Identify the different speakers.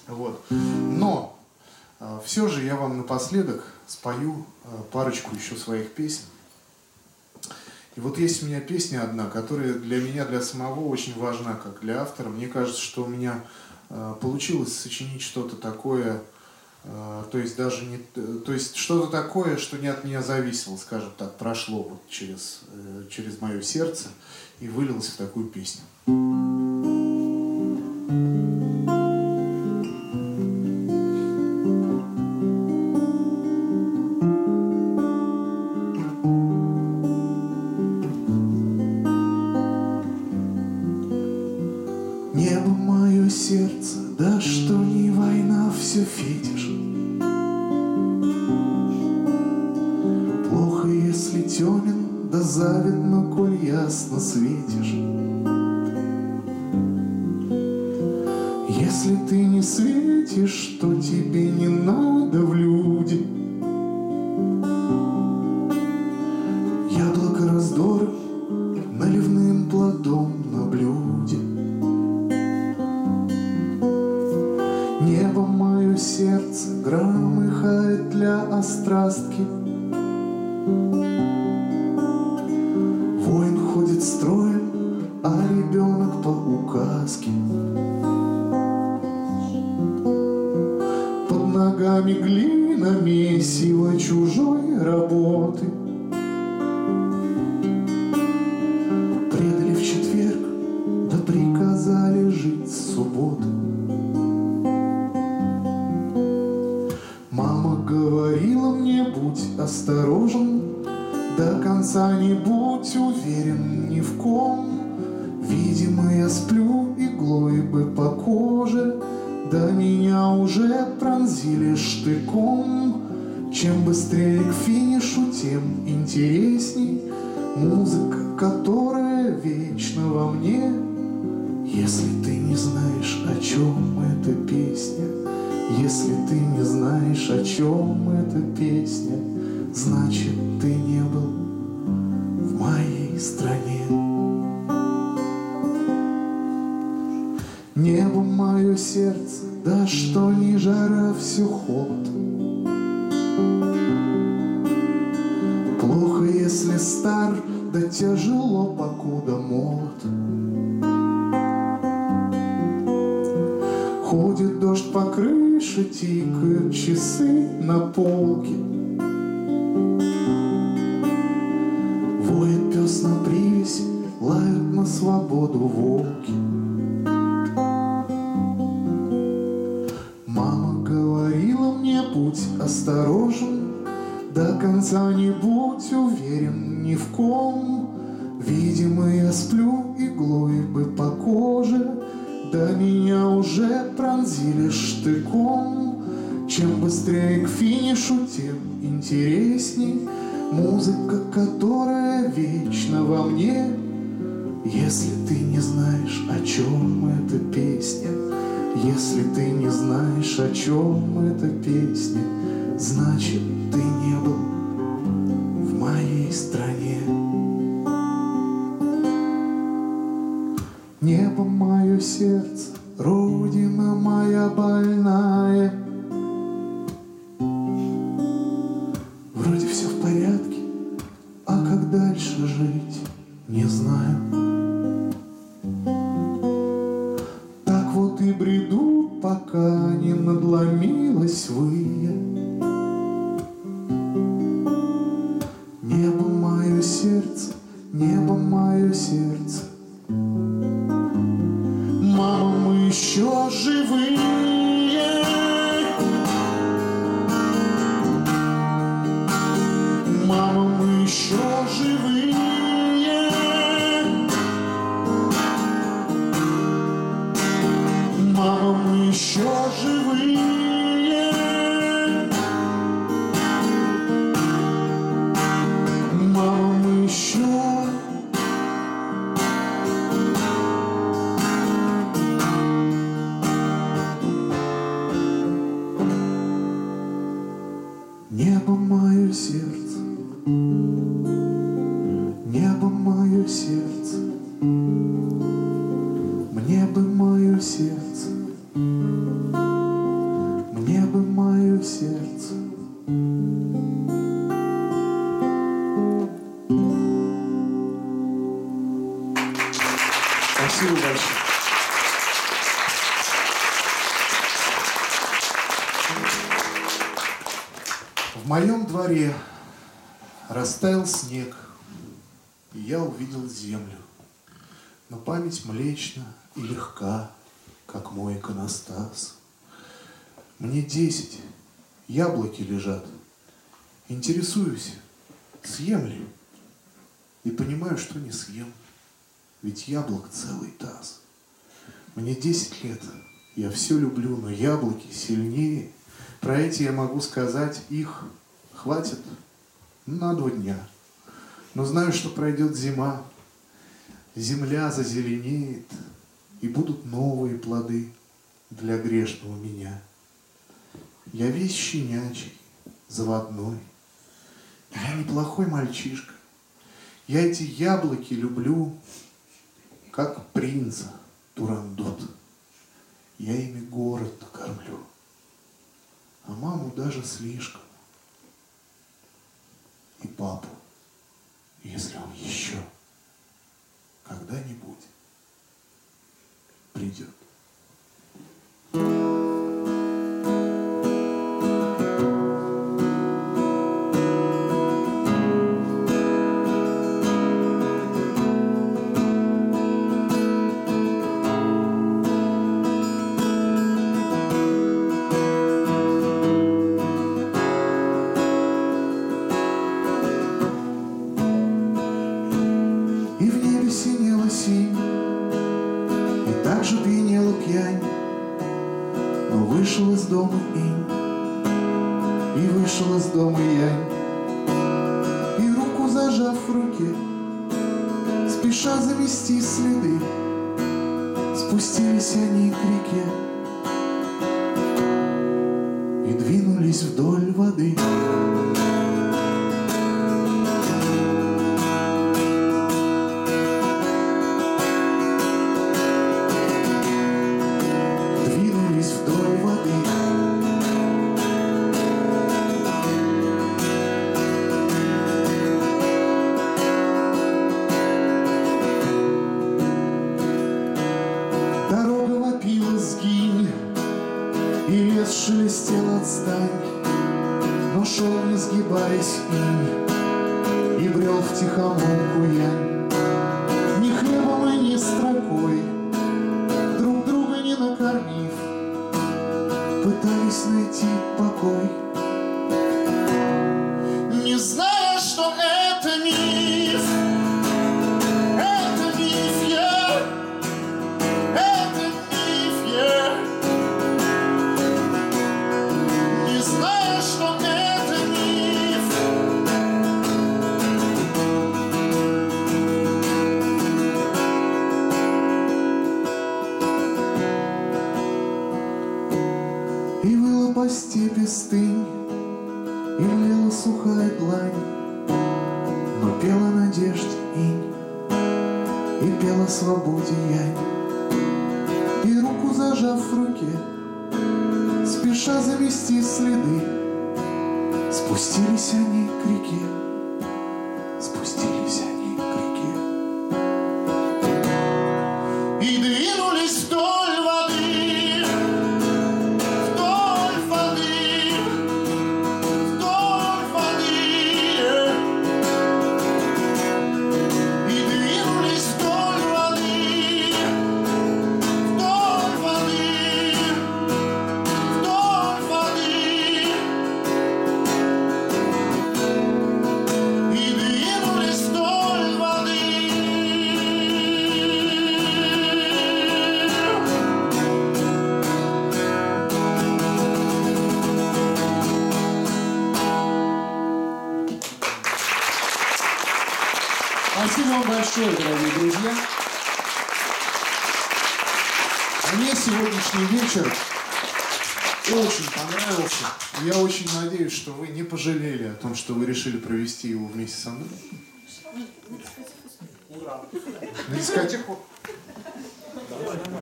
Speaker 1: Вот. Но все же я вам напоследок спою парочку еще своих песен. И вот есть у меня песня одна, которая для меня, для самого очень важна, как для автора. Мне кажется, что у меня получилось сочинить что-то такое, то есть даже не, то есть что-то такое, что не от меня зависело, скажем так, прошло вот через мое сердце и вылилось в такую песню. Небо мое сердце, да что ни война, все фетиш. Плохо, если темен, да завидно, коль ясно светишь. Если ты не светишь, то тебе не надо в люди. Яблоко раздора наливным плодом на блюде. Небо мое сердце громыхает для острастки. Воин ходит строем, а ребенок по указке. Под ногами глина, месиво чужой работы. Предали в четверг, да приказали жить с субботы. Мама говорила мне, будь осторожен, до конца не будь уверен ни в ком. Видимо, я сплю иглой бы по коже, да меня уже пронзили штыком. Чем быстрее к финишу, тем интересней музыка, которая вечно во мне. Если ты не знаешь, о чем эта песня, если ты не знаешь, о чем эта песня, значит, ты не был в моей стране. Небо мое сердце, да что ни жара, все холод. Плохо, если стар, да тяжело, покуда молод. Ходит дождь по крыше, тикают часы на полке. Воет пес на привязь, лают на свободу волки. Мама говорила мне, будь осторожен, до конца не будь уверен ни в ком. Видимо, я сплю иглой бы по коже, да меня уже пронзили штыком. Чем быстрее к финишу, тем интересней музыка, которая вечно во мне. Если ты не знаешь, о чем эта песня, если ты не знаешь, о чем эта песня, значит, ты не был в моей стране. Небо мое сердце, родина моя больная. Вроде все в порядке, а как дальше жить, не знаю. Так вот и бреду, пока не надломилась выя. Небо мое сердце, небо мое сердце. Мама, мы еще живые. Мама, мы еще живые. Мама, мы еще живые. Мама, мы еще. Небо мое сердце, небо мое сердце, мне бы мое сердце, моем дворе растаял снег, и я увидел землю. Но память млечна и легка, как мой иконостас. Мне 10, яблоки лежат. Интересуюсь, съем ли? И понимаю, что не съем, ведь яблок целый таз. Мне 10 лет, я все люблю, но яблоки сильнее. Про эти я могу сказать, их хватит на 2 дня. Но знаю, что пройдет зима, земля зазеленеет, и будут новые плоды для грешного меня. Я весь щенячий, заводной, я неплохой мальчишка. Я эти яблоки люблю, как принца Турандот. Я ими город накормлю, а маму даже слишком. И папу, если он еще когда-нибудь придет. Вышел из дома инь, и вышел из дома янь, и руку зажав в руке, спеша замести следы, спустились они к реке и двинулись вдоль воды. Шелестел, отстань, но шел, не сгибаясь, инь, и брел втихомолку янь. Ни хлебом и ни строкой, друг друга не накормив, пытались найти покой, не зная, что это миф. Это миф, это миф, не зная, что это миф. И выла по степи стынь, и млела сухая длань, но пела надежде инь, и пела свободе янь. И руку зажав в руке, спеша замести следы, спустились они к реке, спустились они к реке и двинулись вдоль воды, вдоль воды, вдоль воды, и двинулись вдоль воды, вдоль воды, вдоль воды, и двинулись вдоль воды.
Speaker 2: Спасибо вам большое, дорогие друзья.
Speaker 1: Мне сегодняшний вечер очень понравился. Я очень надеюсь, что вы не пожалели о том, что вы решили провести его вместе со мной. На дискотеку.